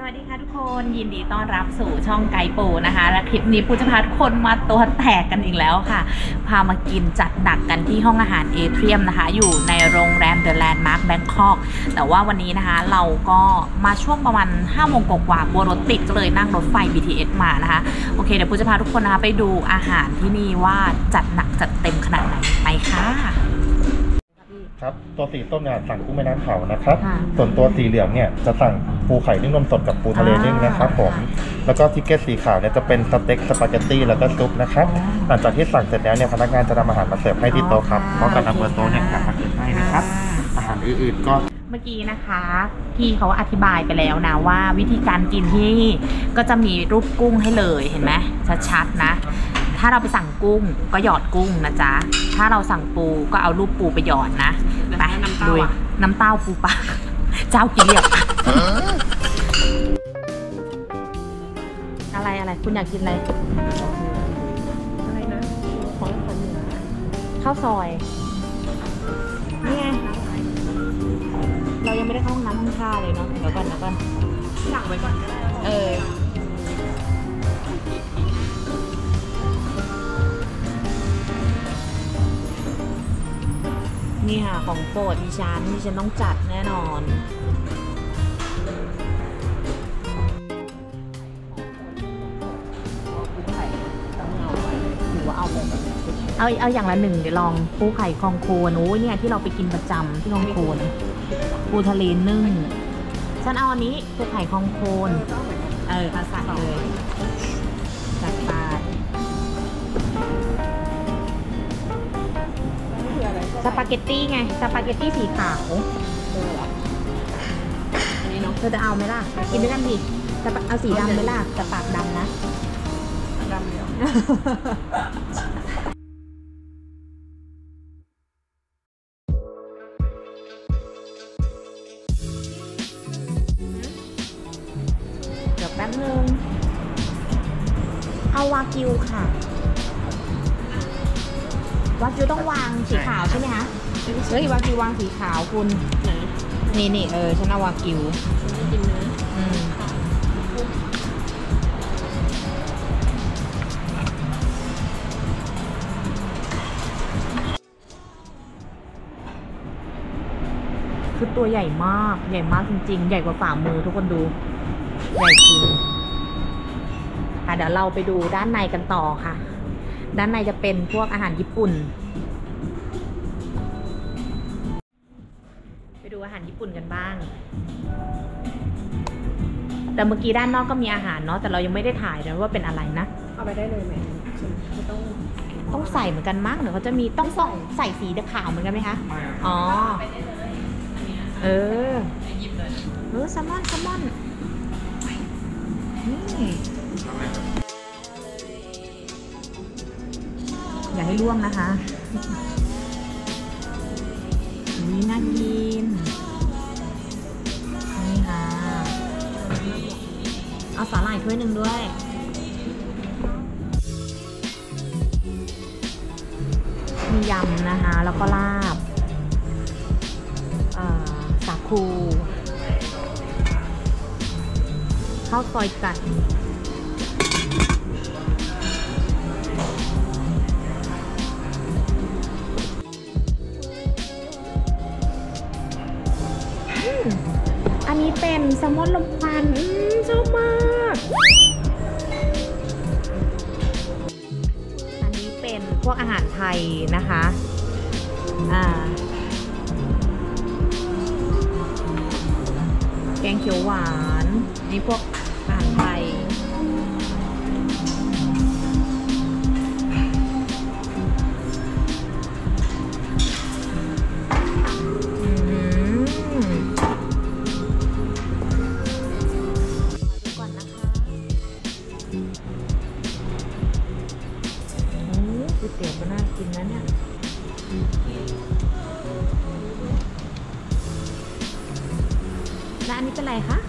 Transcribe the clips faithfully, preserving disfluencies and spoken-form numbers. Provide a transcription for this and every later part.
สวัสดีค่ะทุกคนยินดีต้อนรับสู่ช่องไกด์ปูนะคะและคลิปนี้ปูจะพาทุกคนมาตัวแตกกันอีกแล้วค่ะพามากินจัดหนักกันที่ห้องอาหารเอเทียมนะคะอยู่ในโรงแรมเดอะแลนด์มาร์คแบงคอกแต่ว่าวันนี้นะคะเราก็มาช่วงประมาณห้าโมงกว่าๆกลัวรถติดก็เลยนั่งรถไฟ บี ที เอส มานะคะโอเคเดี๋ยวปูจะพาทุกคนนะคะไปดูอาหารที่นี่ว่าจัดหนักจัดเต็มขนาดไหนไปค่ะครับตัวสีต้มเนี่ยสั่งกุ้งแม่น้ำเผานะครับส่วนตัวสีเหลืองเนี่ยจะสั่งปูไข่นึ่งนมสดกับปูทะเลนึ่งนะครับผมแล้วก็ทิกเก็ตสีขาวเนี่ยจะเป็นสเต็กสปาเกตตี้แล้วก็ซุปนะครับหลังจากที่สั่งเสร็จแล้วเนี่ยพนักงานจะนำอาหารมาเสิร์ฟให้ที่โต๊ะครับเพราะการนำเบอร์โต๊ะเนี่ยกลับมาเสิร์ฟให้นะครับอาหารอื่นๆก็เมื่อกี้นะคะพี่เขาอธิบายไปแล้วนะว่าวิธีการกินที่นี่ก็จะมีรูปกุ้งให้เลยเห็นไหมชัดๆนะถ้าเราไปสั่งกุ้งก็หยอดกุ้งนะจ๊ะถ้าเราสั่งปูก็เอารูปปูไปหยอดนะไปดูน้ำเต้าปูปลาเจ้ากินเรียบอะไรอะไรคุณอยากกินอะไรอะไรนะของคนเหนือข้าวซอยนี่ไงเรายังไม่ได้เข้าห้องน้ำห้องท่าเลยเนาะเดี๋ยวก่อนเดี๋ยวก่อนสั่งไว้ก่อนก็ได้เออนี่ค่ะของโปรดดิฉันดิฉันต้องจัดแน่นอนหรือว่าเอาเอาเอาอย่างละหนึ่งเดี๋ยวลองปูไข่คองโคนโอ้ยเนี่ยที่เราไปกินประจำที่คองโคนปูทะเลนึ่งฉันเอาอันนี้ปูไข่คองโคนเออเอาใส่เลยจัดไปสปาเกตตี้ไงสปาเกตตี้สีขาวเอออันนี้เนาะเธอจะเอาไหมล่ะกินด้วยกันดิจะเอาสีดำไหมล่ะแต่ปากดำนะดำเดียวเดี๋ยวแป๊บนึงเอาวากิวค่ะวากิวต้องวางสีขาวใช่ไหมคะเฮ้ยวากิววางสีขาวคุณนี่นี่เออฉันเอาวากิวไม่กินเนื้ออืมคือตัวใหญ่มากใหญ่มากจริงๆใหญ่กว่าฝ่ามือทุกคนดูใหญ่จริงอ่ะเดี๋ยวเราไปดูด้านในกันต่อค่ะด้านในจะเป็นพวกอาหารญี่ปุ่นไปดูอาหารญี่ปุ่นกันบ้างแต่เมื่อกี้ด้านนอกก็มีอาหารเนาะแต่เรายังไม่ได้ถ่ายนะว่าเป็นอะไรนะเอาไปได้เลยไหมไม่ต้องต้องใส่เหมือนกันมั้งเดี๋ยวเขาจะมีต้องส่องใส่สีขาวเหมือนกันไหมคะอ๋อเออเออแซลมอนแซลมอนนี่อย่าให้ร่วงนะคะนี่น่ากินนี่ค่ะเอาสาหร่ายถ้วยหนึ่งด้วยมียำนะคะแล้วก็ลาบสาคูข้าวซอยไก่อันนี้เป็นแซลมอนลมควันชอบมากอันนี้เป็นพวกอาหารไทยนะคะอ่าแกงเขียวหวานนี่พวกอาหารไทยก๋วยเตี๋ยวก็น่ากินนะเนี่ยและอันนี้เป็นอะไรคะ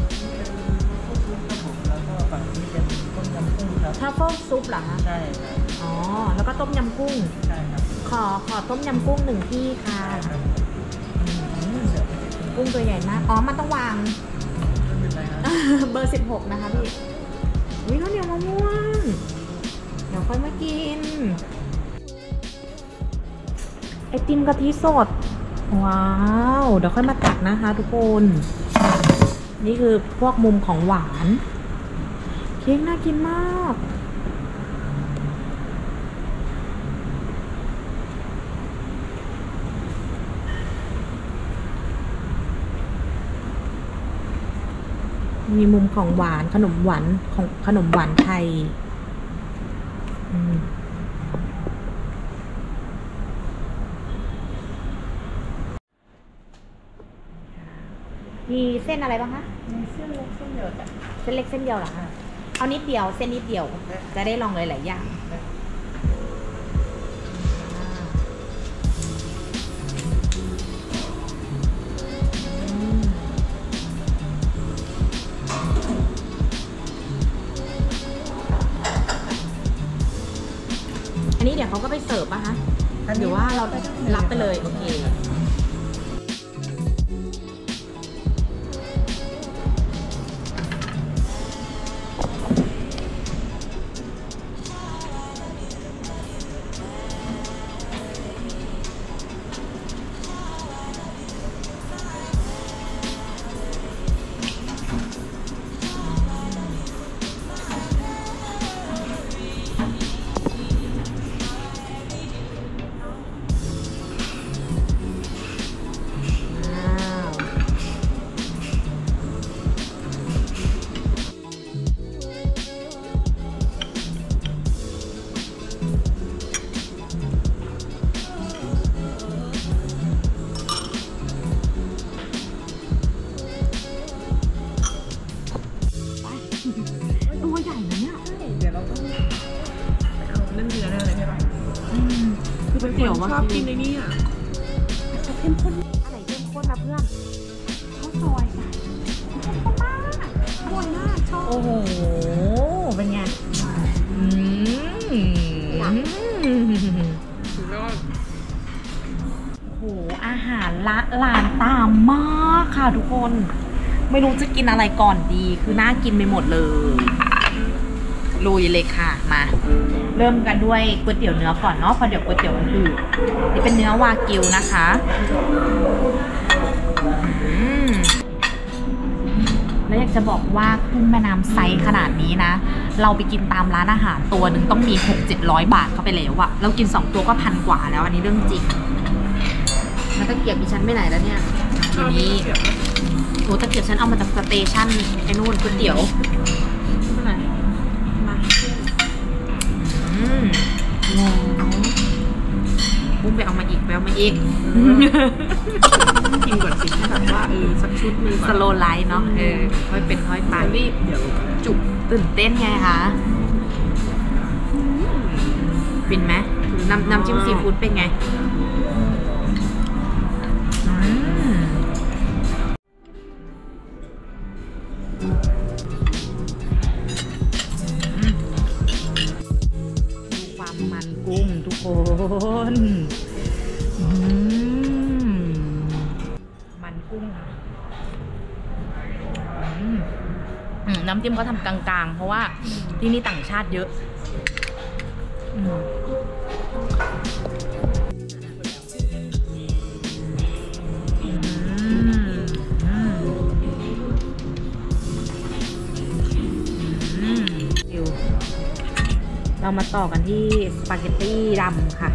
ทัฟเฟิลซุปเหรอคะใช่ครับอ๋อแล้วก็ต้มยำกุ้งใช่ครับขอขอต้มยำกุ้งหนึ่งที่ค่ะกุ้งตัวใหญ่มากอ๋อมันต้องวางไม่เป็นไรครับเบอร์สิบหกนะคะพี่วิข้าวเหนียวมะม่วงเดี๋ยวค่อยมากินไอติมกะทิสดว้าวเดี๋ยวค่อยมาตักนะคะทุกคนนี่คือพวกมุมของหวานเค้กน่ากินมากมีมุมของหวานขนมหวานของขนมหวานไทยมีเส้นอะไรบ้างคะมีเส้นเล็กเส้นเดียวจ้ะเส้นเล็กเส้นเดียวเหรอคะเอานิดเดียวเส้นนิดเดียวจะได้ลองเลยหลายอย่างอันนี้เดี๋ยวเขาก็ไปเสิร์ฟป่ะคะหรือว่าเรารับไปเลยโอเคตัวใหญ่นะเนี่ยเดี๋ยวเราต้องเอาเรื่องเนื้ออะไรใช่ป่ะคือเป็นคนชอบกินในนี่อ่ะเข้มข้นอะไรเข้มข้นนะเพื่อนข้าวซอยค่ะเข้มข้นมากอร่อยมากชอบโอ้โหเป็นไงอืมสุดยอดโอ้โหอาหารละลานตามมากค่ะทุกคนไม่รู้จะกินอะไรก่อนดีคือน่ากินไปหมดเลยลุยเลยค่ะมาเริ่มกันด้วยก๋วยเตี๋ยวเนื้อก่อนเนาะเพราะเดี๋ยวก๋วยเตี๋ยวมันอืดนี่เป็นเนื้อวากิวนะคะแล้วอยากจะบอกว่ากุ้งแม่น้ำไซส์ขนาดนี้นะเราไปกินตามร้านอาหารตัวหนึ่งต้องมีหกเจ็ดร้อยบาทเข้าไปแล้วอะเรากินสองตัวก็พันกว่าแล้วอันนี้เรื่องจริงแล้วตะเกียบดิฉันไปไหนแล้วเนี่ยทีนี้โอ้ตะเกียบฉันเอามาจากสเตชันไอ้นู่นก๋วยเตี๋ยวมาอืมว้าวปุ้มไปเอามาอีกไปเอามาอีกกินก่อนสิแค่แบบว่าเออสักชุดนึงสโลไลท์เนาะเออค่อยเป็นค่อยไปรีบเดี๋ยวจุกตื่นเต้นไงคะฟินไหมน้ำน้ำจิ้มซีฟู้ดเป็นไงมันกุ้งทุกคนมันกุ้งน้ำจิ้มเขาทำกลางๆเพราะว่าที่นี่ต่างชาติเยอะเรามาต่อกันที่สปาเกตตี้ดำค่ะ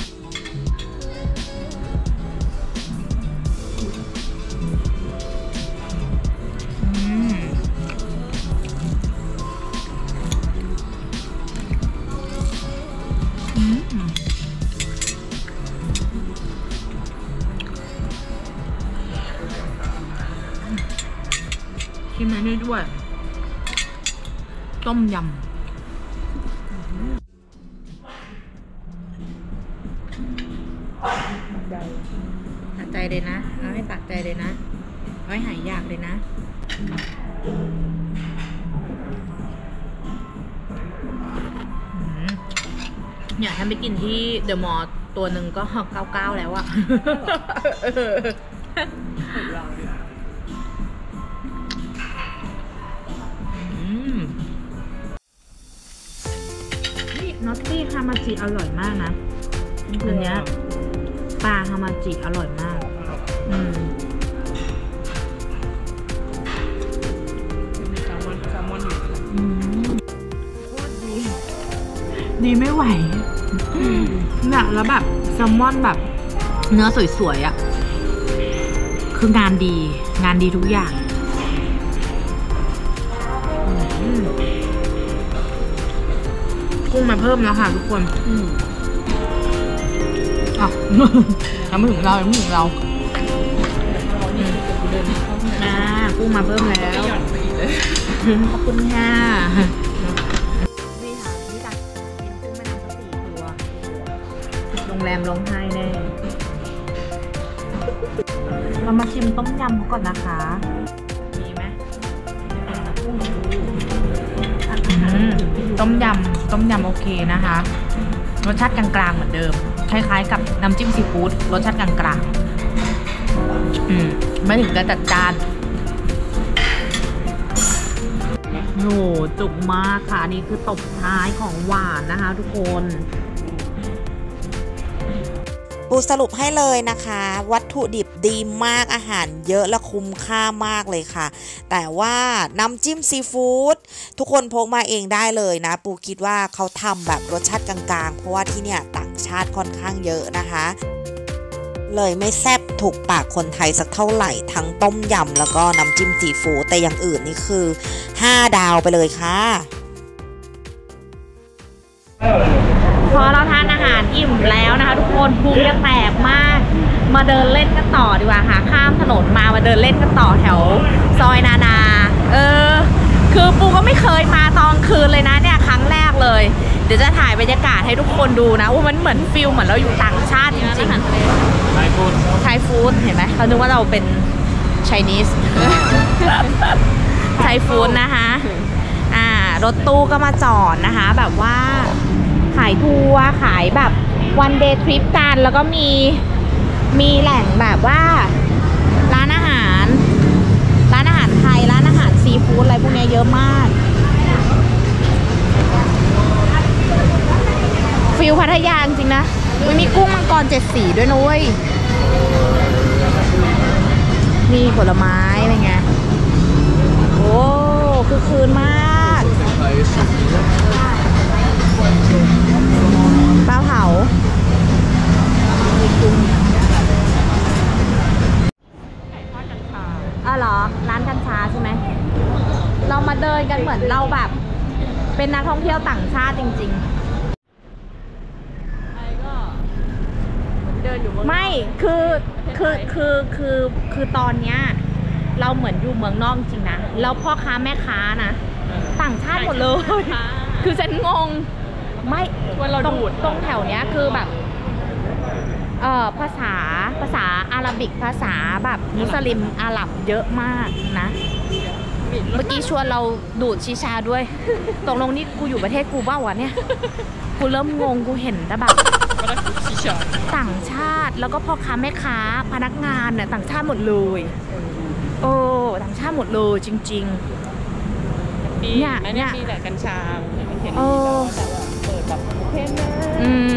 ชิมอันนี้ด้วยต้มยำตัดใจเลยนะเอาให้ตัดใจเลยนะเอาให้หายยากเลยนะเนี่ยถ้าไปกินที่เดอะมอลล์ตัวหนึ่งก็เก้าเก้าแล้วอะน็อตตี้ฮามาจิอร่อยมากนะอันเนี้ยปลาฮามาจิอร่อยมากอืมมีแซลมอนแซลมอนอยู่อืมโคตรดีดีไม่ไหวเนี่ยแล้วแบบแซลมอนแบบเนื้อสวยๆอ่ะคืองานดีงานดีทุกอย่างกุ้งมาเพิ่มแล้วค่ะทุกคนอ่ะยังไม่ถึงเรายังไม่ถึงเราอ่ากุ้งมาเพิ่มแล้วหย่อนไปอีกเลยขอบคุณค่ะนี่ค่ะนี่จ้ะกินกุ้งแม่น้ำกระสีตัวโรงแรมร้องไห้แน่เรามาชิมต้มยำเขาก่อนนะคะมีไหมต้มยำต้มยำโอเคนะคะรสชาติกลางๆเหมือนเดิมคล้ายๆกับน้ำจิ้มซีฟู้ดรสชาติกลางๆอืมไม่ถึงกับจัดจ้านโหจุกมากค่ะนี่คือตบท้ายของหวานนะคะทุกคนปูสรุปให้เลยนะคะวัตถุดิบดีมากอาหารเยอะและคุ้มค่ามากเลยค่ะแต่ว่าน้ำจิ้มซีฟู้ดทุกคนพกมาเองได้เลยนะปูคิดว่าเขาทำแบบรสชาติกลางๆเพราะว่าที่เนี่ยต่างชาติค่อนข้างเยอะนะคะเลยไม่แซ่บถูกปากคนไทยสักเท่าไหร่ทั้งต้มยำแล้วก็น้ำจิ้มซีฟู้ดแต่อย่างอื่นนี่คือห้าดาวไปเลยค่ะพอเราทานอาหารอิ่มแล้วนะคะทุกคนพุงจะแตกมากมาเดินเล่นกันต่อดีกว่าค่ะข้ามถนนมามาเดินเล่นกันต่อแถวซอยนานาเออคือปูก็ไม่เคยมาตอนคืนเลยนะเนี่ยครั้งแรกเลยเดี๋ยวจะถ่ายบรรยากาศให้ทุกคนดูนะว่ามันเหมือนฟิลเหมือนเราอยู่ต่างชาติจริงๆไทยฟู้ดไทยฟู้ดเห็นไหมเขาคิดว่าเราเป็นไชนีสไทยฟู้ดนะคะอ่ารถตู้ก็มาจอดนะคะแบบว่าขายทัวร์ขายแบบวันเดย์ทริปกันแล้วก็มีมีแหล่งแบบว่าร้านอาหารร้านอาหารไทยร้านอาหารซีฟู้ดอะไรพวกนี้เยอะมากฟิลพัทยาจริงนะมันมีกุ้งมังกรเจ็ดสีด้วยนุ้ยมีผลไม้อะไรเงี้ยโอ้คือคืนมากปลาเผาอ๋อเหรอร้านกัญชาใช่ไหมเรามาเดินกันเหมือนเราแบบเป็นนักท่องเที่ยวต่างชาติจริงๆเดินอยู่ไม่คือคือคือคือคือตอนเนี้ยเราเหมือนอยู่เมืองนอกจริงนะแล้วพ่อค้าแม่ค้านะต่างชาติหมดเลยคือฉันงงไม่ตรงตรงแถวเนี้ยคือแบบเอ่อภาษาภาษาอาหรับิกภาษาแบบมุสลิมอาหรับเยอะมากนะเมื่อกี้ชวนเราดูดชีชาด้วยตกลงนี่กูอยู่ประเทศกูบ้าวะเนี่ยกูเริ่มงงกูเห็นแต่แบบต่างชาติแล้วก็พ่อค้าแม่ค้าพนักงานเนี่ยต่างชาติหมดเลยโอ้ต่างชาติหมดเลยจริงๆเนี่ยเนี่ยมีแต่กัญชาเห็นเปิดแบบเพนนะอืม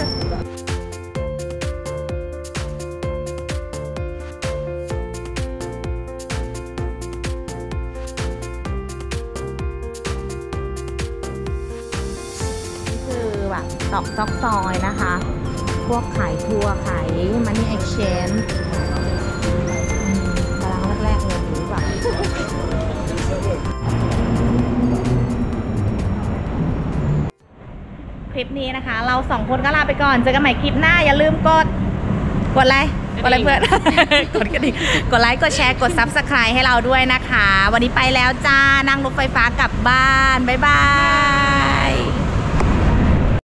ตอกซอกซอยนะคะพวกขายทัวร์ขายมันนี่เอ็กชแนนจ์กำลังแรกๆเลยหรือเปล่าคลิปนี้นะคะเราสองคนก็ลาไปก่อนเจอกันใหม่คลิปหน้าอย่าลืมกดกดไลค์กดไลค์เพื่อนกดกระดิ่งกดไลค์กดแชร์กดซับสไครบ์ให้เราด้วยนะคะวันนี้ไปแล้วจ้านั่งรถไฟฟ้ากลับบ้านบ๊ายบาย